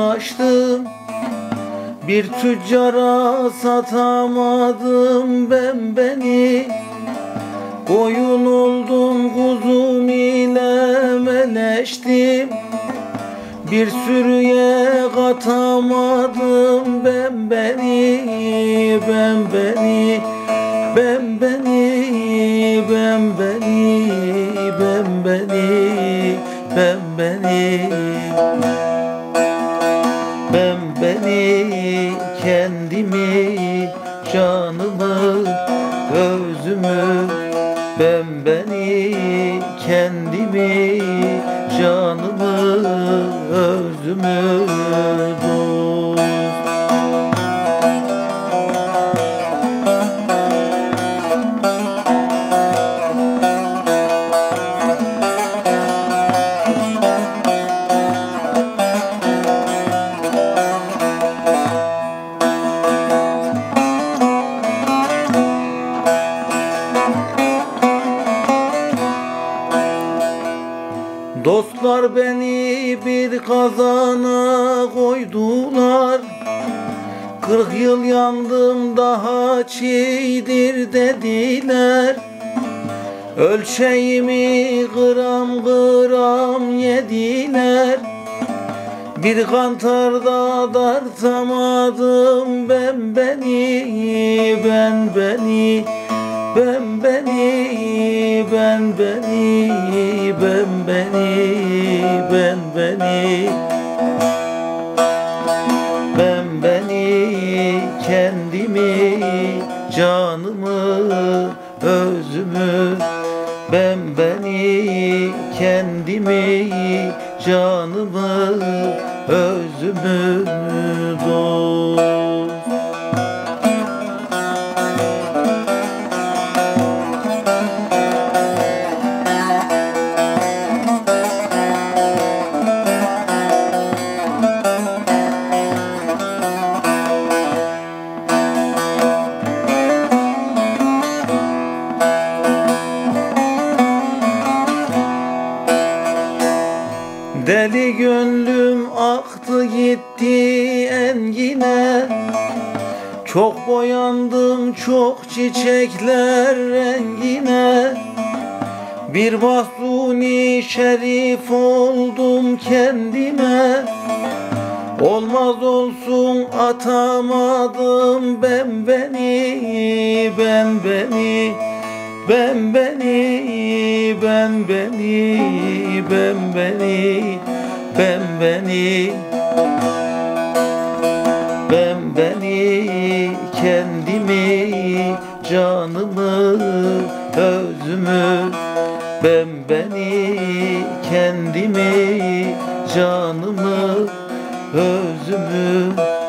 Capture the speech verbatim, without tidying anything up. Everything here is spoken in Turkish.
açtım, bir tüccara satamadım ben beni. Koyun oldum, kuzum ile meleştim, bir sürüye katamadım ben beni. Ben beni, ben beni, ben beni, ben beni, ben beni, ben beni, kendimi, canımı, özümü, ben beni, kendimi, canımı, özümü dost. Dostlar beni bir kazana koydular, kırk yıl yandım daha çiğdir dediler. Ölçeğimi gram gram yediler, bir kantarda dartamadım ben beni. Ben beni, ben beni, ben beni, ben beni, ben beni, ben beni, kendimi, canımı, özümü, ben beni, kendimi, canımı, özümü dost. Deli gönlüm aktı gitti engine, çok boyandım çok çiçekler rengine. Bir mahzuni şerif oldum kendime, olmaz olsun atamadım ben beni. Ben beni, ben beni, ben beni, ben beni, ben beni, ben beni, kendimi, canımı, özümü, ben beni, kendimi, canımı, özümü